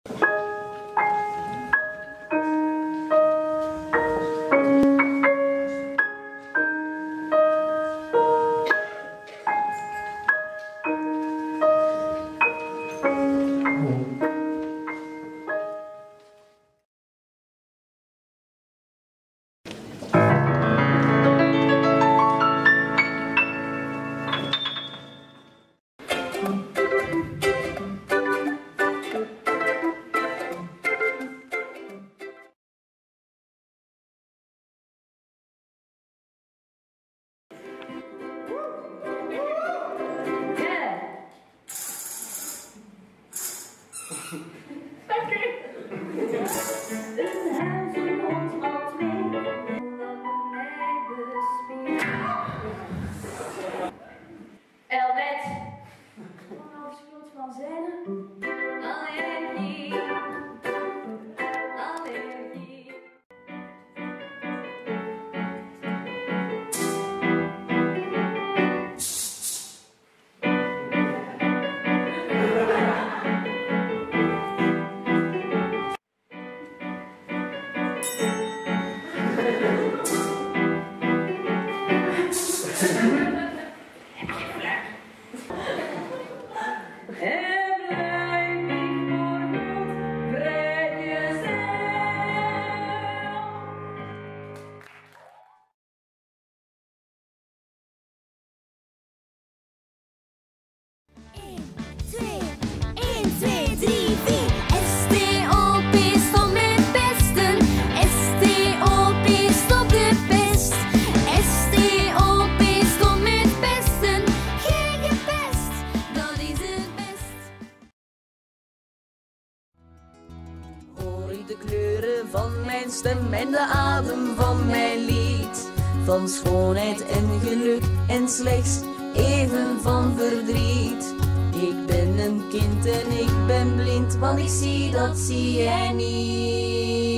De kleuren van mijn stem en de adem van mijn lied. Van schoonheid en geluk en slechts even van verdriet. Ik ben een kind en ik ben blind, want ik zie dat zie jij niet.